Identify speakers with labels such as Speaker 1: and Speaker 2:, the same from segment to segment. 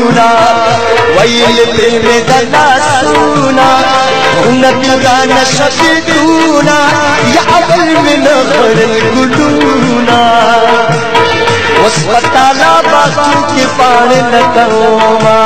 Speaker 1: گلونا ویل پرمی دلا سونا نبیگا نشدیدونا یا اول من غرل گلونا وسپتالا باقی کی پاڑ لکوما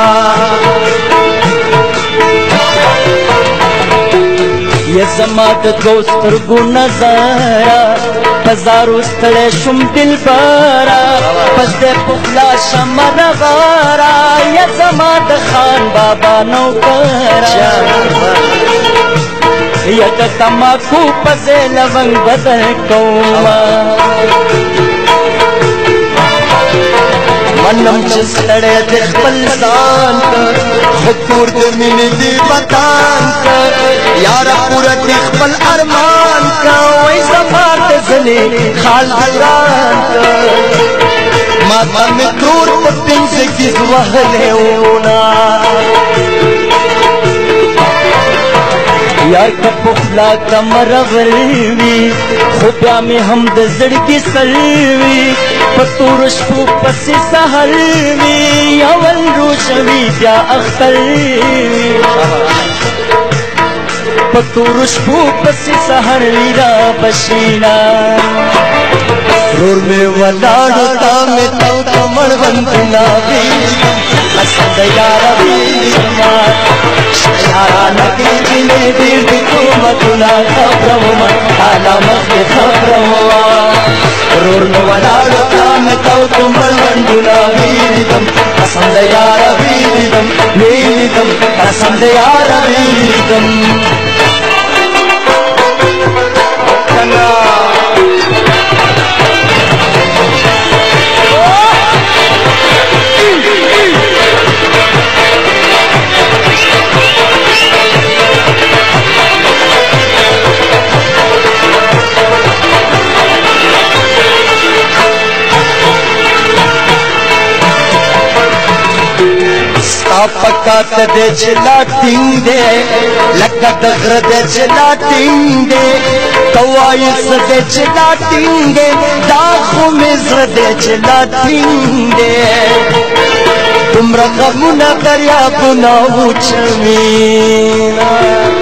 Speaker 1: یہ زماد دوستر گو نظارا بزارو ستڑے شم دل بارا پس دے پخلا شمر غارا یہ زماد خان بابا نوکارا یہ تماکو پزے لونگ بدر کوما منم چستڑے دے خپل ځان خطور دے من دی بطان یارا پورا دے خپل ارمان کا وی زمان زلی خال دلان ماتا میں دور پتن سے کس وحلے ہونا یار کا پخلا کا مرغلوی خوبیا میں حمد زڑکی سلوی پتور شپو پسی سہلوی اول روشوی بیا اختلوی پتور شپو پسی سہلوی را بشینا رور میں ولاڑو تا میں تو کمر بندنا بھی حسد یارا بیما شیارا نکی بنے دیر دکو مدنا خبرو حالا مخی خبرو رور میں ولاڑو تا میں تو کمر بندنا بیدم حسد یارا بیدم حسد یارا بیدم پکات دے چلا ٹنگ دے لگا دغر دے چلا ٹنگ دے کوائس دے چلا ٹنگ دے داخو مزر دے چلا ٹنگ دے تم رقمنا دریا بناو چمینا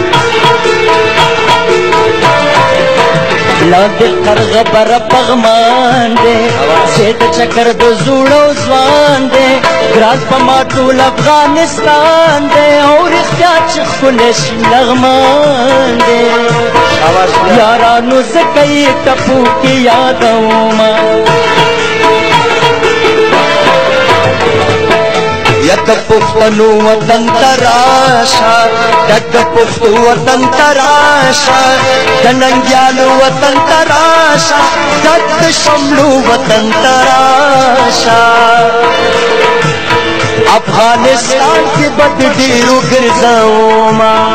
Speaker 1: لاندے قرغ بر پغمان دے سیٹ چکر دو زوڑو زوان دے گراز پما طول افغانستان دے اور اختیار چخلش لغمان دے یارانو زکی ٹپو کی یادوں ماں یک پختنو وطن تراشا یک پختو وطن تراشا دننگیالو وطن تراشا دد شملو وطن تراشا افغانستان کی بد دیرو گرزاؤں ماں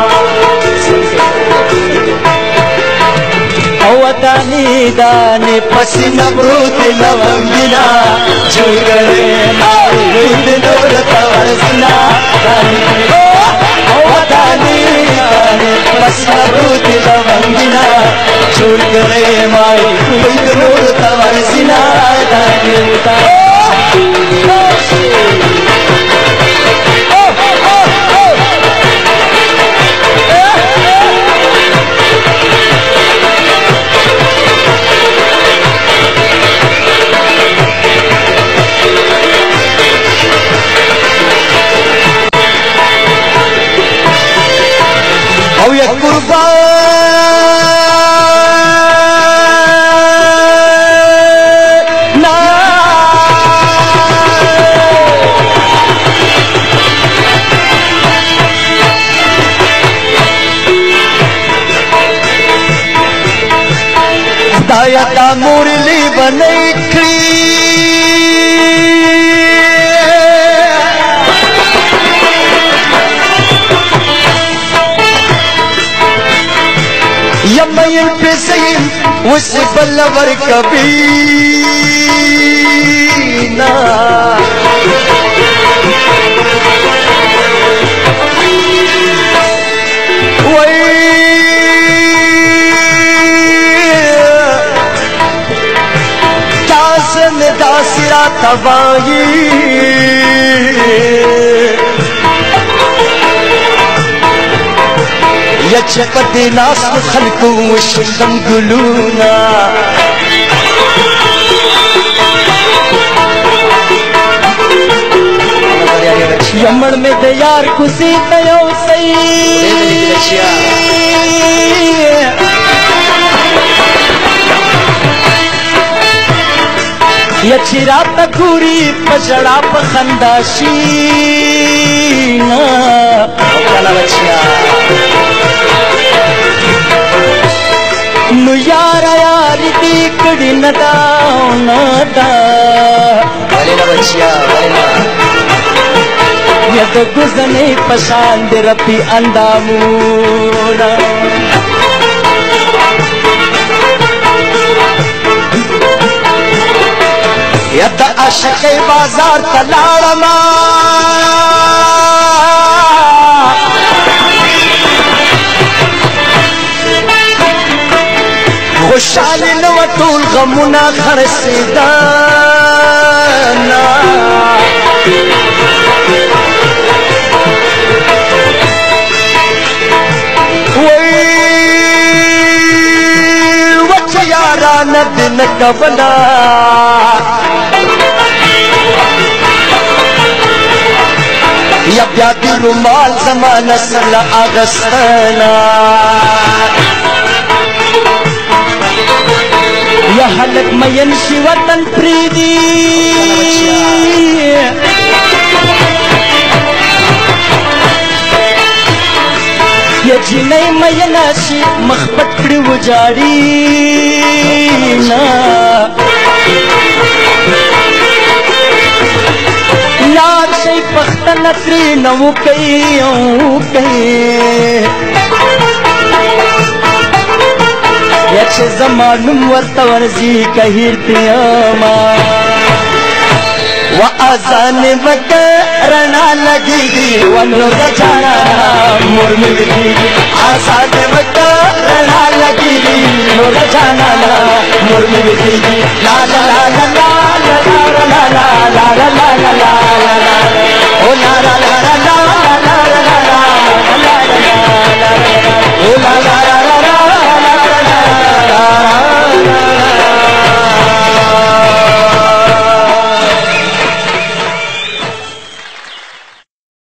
Speaker 1: وطانی دانے پسی نبروت لونگینا جل گرے مائی رید نور تورسنا وطانی دانے پسی نبروت لونگینا جل گرے مائی رید نور تورسنا دانے او یک قربان خدایا تا مورلی بنکری یمین پسیم وسی بلور کبینا داسرا تباہی یا چې په دې ناستو خلکو وشیندم ګلونه یمړ مې د یار کوڅې ته یوسئ یا چې راته ګوري په ژړا په خندا شي نو یاره یاري دې کړي نه دا نه دا ولې نه بچیا ولې نه یا د ګوزنې په شان د رپي اندامونه یا د عاشقۍ بازار ته لاړمه خوشحالي نه وه ټول غمونه خرڅېدنه وچه یارانه دې نه کوله یا بیا دې رومال زما نه سره اغوستنه یا هلک مین شي وطن پرېږدي یا جینۍ مینه شي مخ پټ کړي وجاړي نه لاړ شئ پښتنه ترېنه وکئ یا چې زما نوم ورته ورځي که هېر کړیمه و اذان وکړه رڼا لګېږي و نور د جانانه مور مې ویښېږي اذان وکړه رڼا لګېږي نور د جانانه مور مې ویښېږي لاله